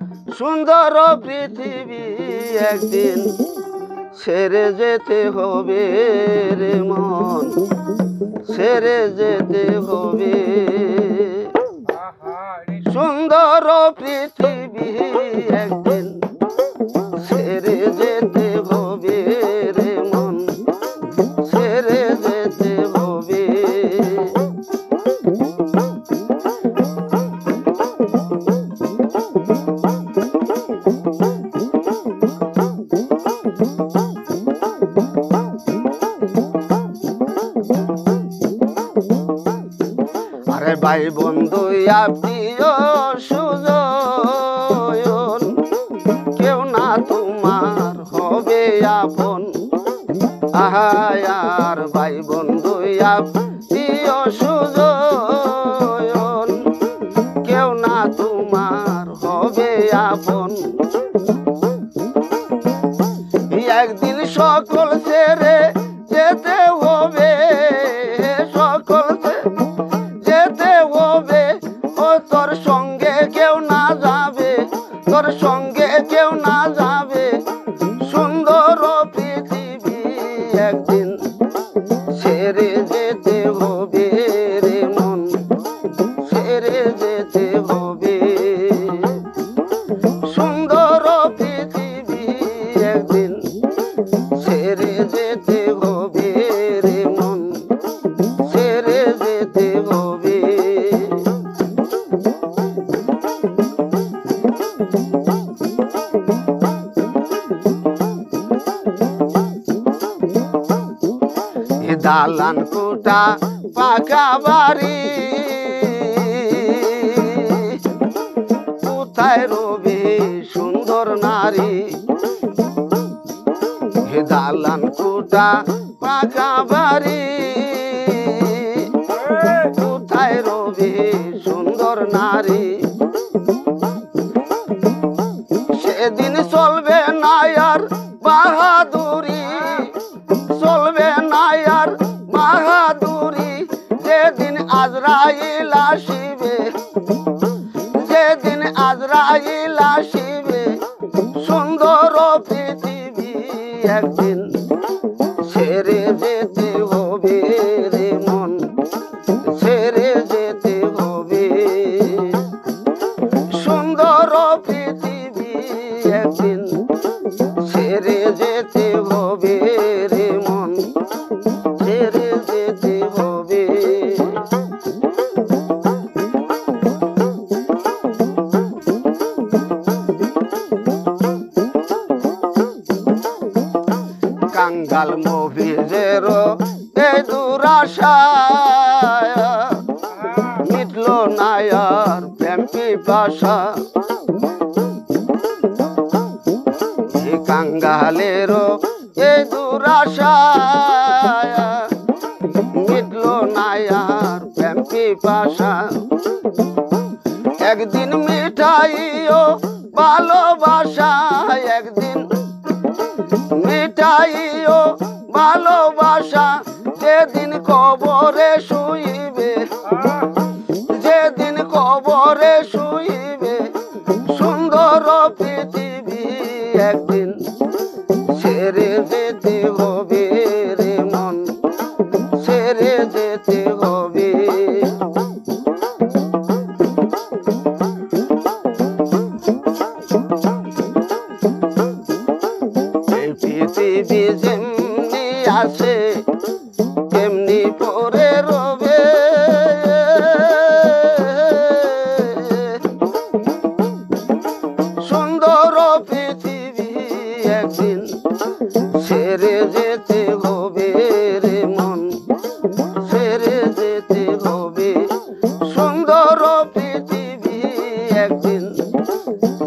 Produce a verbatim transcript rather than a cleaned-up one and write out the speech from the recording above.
সুন্দর পৃথিবী একদিন ছেড়ে যেতে হবে রে মন, ছেড়ে যেতে হবে। সুন্দর পৃথিবী একদিন ছেড়ে যেতে হবে রে মন, ছেড়ে যেতে হবে। আরে ভাই বন্ধু আত্মীয় সুজন, কেউ না তোমার হবে আপন। আহার ভাই বন্ধু আত্মীয় সুজন, কেউ না তোমার হবে আপন। একদিন সকল ছেড়ে যেতে হবে, সকল যেতে হবে। ও তোর সঙ্গে কেউ না যাবে, তোর সঙ্গে কেউ না যাবে। সুন্দর পৃথিবী একদিন ছেড়ে যেতে হবে রে মন, ছেড়ে যেতে হবে। সুন্দর পৃথিবী একদিন ছেড়ে যেতে হবে রে মন, ছেড়ে যেতে হবে। দালান কোটা পাকা বাড়ি, কোথায় রবে সুন্দর নারী। দালান কোটা পাকা বাড়ি, কোথায় রবে সুন্দর নারী। সেদিন চলবে না আর বাহাদুরি, চলবে না আর বাহাদুরি। যেদিন আজরাইল আসিবে, যেদিন আজরাইল আসিবে। সুন্দর পৃথিবী একদিন ছেড়ে যেতে হবে রে মন, ছেড়ে যেতে হবে। সুন্দর পৃথিবী একদিন ছেড়ে যেতে হবে রে মন, ছেড়ে যেতে হবে। কাঙ্গাল মফিজের এই দুরাশা, মিটলো না আর প্রেম পিপাসা। কাঙ্গালের এই দুরাশা, মিটলো না আর প্রেম পিপাসা। একদিন মিঠাইও ভালোবাসা, একদিন মিঠাইও ভালোবাসা। যেদিন কবরে শুইবে, যেদিন কবরে শুইবে। সুন্দর পৃথিবী একদিন ছেড়ে যেতে হবে রে মন, ছেড়ে যেতে হবে। এই পৃথিবী যেমনি আছে তেমনি পরে রবে। সুন্দর পৃথিবী একদিন ছেড়ে যেতে হবে রে মন, ছেড়ে যেতে হবে। সুন্দর পৃথিবী একদিন